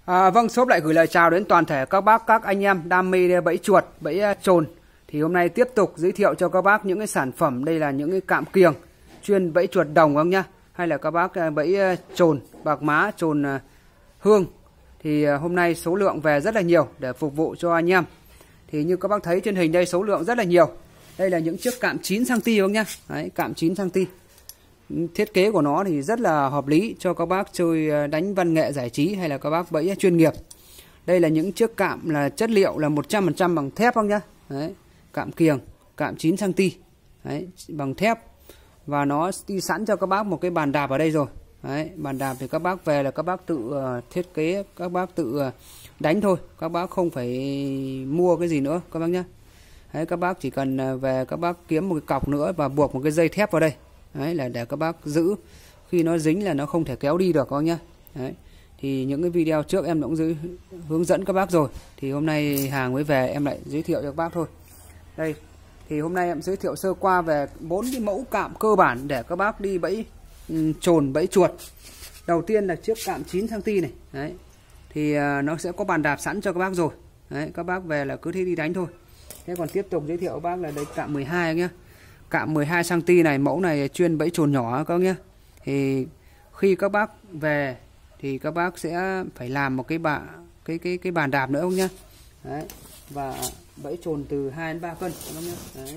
Vâng, shop lại gửi lời chào đến toàn thể các bác, các anh em đam mê bẫy chuột, bẫy chồn. Thì hôm nay tiếp tục giới thiệu cho các bác những cái sản phẩm. Đây là những cái cạm kiềng chuyên bẫy chuột đồng không nhá, hay là các bác bẫy chồn bạc má, chồn hương. Thì hôm nay số lượng về rất là nhiều để phục vụ cho anh em. Thì như các bác thấy trên hình đây, số lượng rất là nhiều. Đây là những chiếc cạm 9 cm không nhá. Đấy, cạm 9 cm. Thiết kế của nó thì rất là hợp lý cho các bác chơi đánh văn nghệ giải trí hay là các bác bẫy chuyên nghiệp. Đây là những chiếc cạm là chất liệu là 100% bằng thép không nhá. Đấy, cạm kiềng, cạm 9 cm. Đấy, bằng thép. Và nó đi sẵn cho các bác một cái bàn đạp ở đây rồi. Đấy, bàn đạp thì các bác về là các bác tự thiết kế, các bác tự đánh thôi. Các bác không phải mua cái gì nữa các bác nhé. Đấy, các bác chỉ cần về các bác kiếm một cái cọc nữa và buộc một cái dây thép vào đây. Đấy, là để các bác giữ, khi nó dính là nó không thể kéo đi được các bác nhé. Đấy, thì những cái video trước em cũng hướng dẫn các bác rồi. Thì hôm nay hàng mới về em lại giới thiệu cho các bác thôi. Đây, thì hôm nay em giới thiệu sơ qua về 4 cái mẫu cạm cơ bản để các bác đi bẫy chồn, bẫy chuột. Đầu tiên là chiếc cạm 9 cm này. Đấy, thì nó sẽ có bàn đạp sẵn cho các bác rồi. Đấy, các bác về là cứ thế đi đánh thôi. Thế còn tiếp tục giới thiệu các bác là đây cạm 12 nhé. Cạm 12 cm này, mẫu này chuyên bẫy chồn nhỏ các bác nhé. Thì khi các bác về thì các bác sẽ phải làm một cái bàn đạp nữa không nhá. Đấy, và bẫy chồn từ 2 đến 3 cân các bác nhé. Đấy.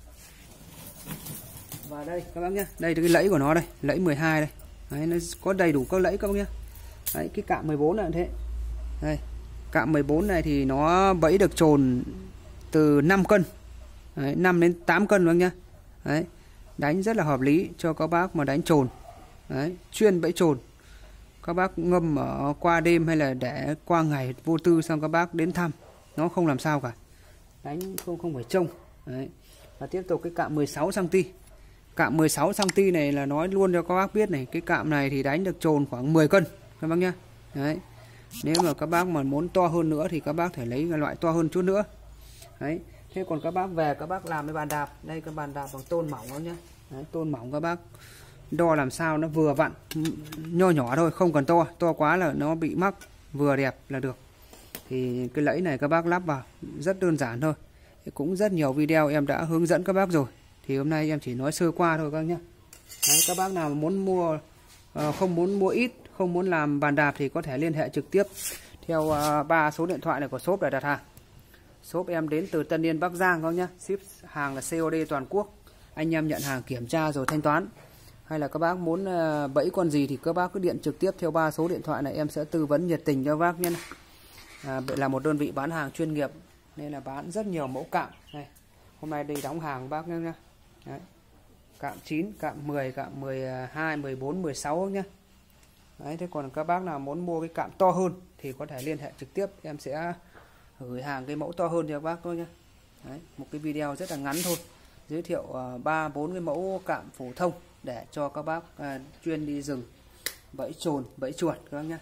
Và đây các bác nhé, đây là cái lẫy của nó đây, lẫy 12 đây. Đấy, nó có đầy đủ các lẫy các bác nhé. Đấy, cái cạm 14 là thế. Đây, cạm 14 này thì nó bẫy được chồn từ 5 cân. Đấy, 5 đến 8 cân các bác nhé. Đấy, đánh rất là hợp lý cho các bác mà đánh chồn. Đấy, chuyên bẫy chồn. Các bác ngâm ở qua đêm hay là để qua ngày vô tư xong các bác đến thăm, nó không làm sao cả. Đánh không phải trông. Đấy. Và tiếp tục cái cạm 16 cm. Cạm 16 cm này là nói luôn cho các bác biết này, cái cạm này thì đánh được chồn khoảng 10 cân các bác nhá. Đấy. Nếu mà các bác mà muốn to hơn nữa thì các bác thể lấy cái loại to hơn chút nữa. Đấy. Thế còn các bác về các bác làm cái bàn đạp, đây cái bàn đạp bằng tôn mỏng đó nhá. Đấy, tôn mỏng các bác đo làm sao nó vừa vặn, nho nhỏ thôi, không cần to, to quá là nó bị mắc, vừa đẹp là được. Thì cái lẫy này các bác lắp vào rất đơn giản thôi. Cũng rất nhiều video em đã hướng dẫn các bác rồi. Thì hôm nay em chỉ nói sơ qua thôi các bác nhé. Đấy, các bác nào muốn mua, không muốn mua ít, không muốn làm bàn đạp thì có thể liên hệ trực tiếp theo 3 số điện thoại này của shop để đặt hàng. Shop em đến từ Tân Yên, Bắc Giang các bác nhé. Ship hàng là COD toàn quốc. Anh em nhận hàng kiểm tra rồi thanh toán. Hay là các bác muốn bẫy con gì thì các bác cứ điện trực tiếp theo 3 số điện thoại này, em sẽ tư vấn nhiệt tình cho các bác nhé. Là một đơn vị bán hàng chuyên nghiệp nên là bán rất nhiều mẫu cạm này. Hôm nay đây đóng hàng bác nhé. Đấy. Cạm 9, cạm 10, cạm 12, 14, 16 nhé. Đấy, thế còn các bác nào muốn mua cái cạm to hơn thì có thể liên hệ trực tiếp, em sẽ gửi hàng cái mẫu to hơn cho các bác thôi nhé. Đấy, một cái video rất là ngắn thôi, giới thiệu 3-4 cái mẫu cạm phổ thông để cho các bác chuyên đi rừng bẫy chồn, bẫy chuột các bác nhé.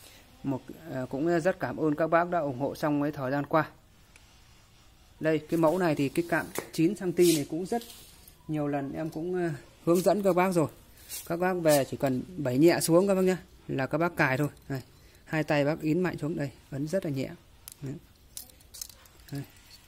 Cũng rất cảm ơn các bác đã ủng hộ trong cái thời gian qua. Đây, cái mẫu này thì cái cạm 9 cm này cũng rất nhiều lần em cũng hướng dẫn các bác rồi. Các bác về chỉ cần bẫy nhẹ xuống các bác nhé, là các bác cài thôi. Này, hai tay bác yến mạnh xuống đây, ấn rất là nhẹ. Đấy. Đây.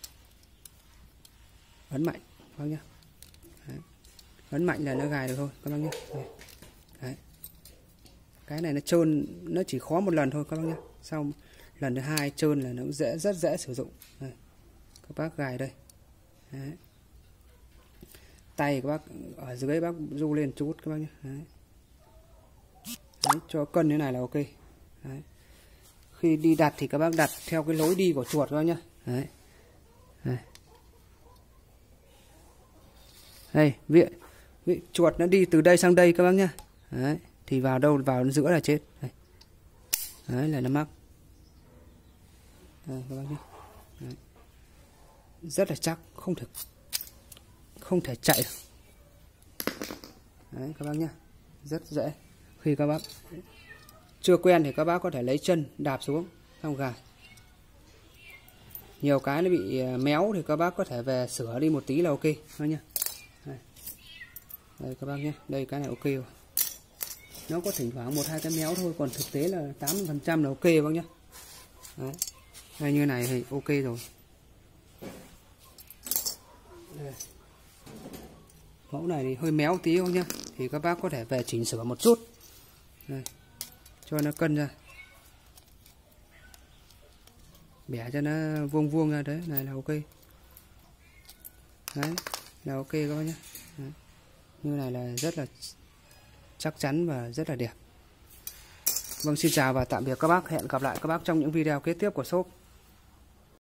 Ấn mạnh các bác nhé. Đấy. Ấn mạnh là nó gài được thôi các bác nhé. Đấy. Cái này nó trơn, nó chỉ khó một lần thôi các bác nhé. Sau lần thứ hai trơn là nó rất dễ sử dụng. Đây. Các bác gài đây. Đấy. Tay các bác ở dưới bác du lên chút các bác nhé. Đấy. Đấy, cho cân thế này là ok. Đấy. Khi đi đặt thì các bác đặt theo cái lối đi của chuột các bác nhé. Đấy. Đây. Đây, vị chuột nó đi từ đây sang đây các bác nhé. Đấy. Thì vào đâu, vào giữa là chết. Đây. Đấy là nó mắc. Đây, các bác nhé. Đấy. Rất là chắc, không thể chạy được. Đấy các bác nhé, rất dễ. Khi các bác chưa quen thì các bác có thể lấy chân đạp xuống xong gài. Nhiều cái nó bị méo thì các bác có thể về sửa đi một tí là ok các bác nhé. Đây các bác nhé, đây cái này ok rồi. Nó có thỉnh thoảng 1-2 cái méo thôi, còn thực tế là 80% là ok bác nhé. Đấy. Đây, như này thì ok rồi. Đây. Mẫu này thì hơi méo tí không nhá, thì các bác có thể về chỉnh sửa một chút. Đây. Cho nó cân ra, bẻ cho nó vuông vuông ra, đấy này là ok. Đấy là ok các bác nhé. Đấy. Như này là rất là chắc chắn và rất là đẹp. Vâng, xin chào và tạm biệt các bác. Hẹn gặp lại các bác trong những video kế tiếp của shop.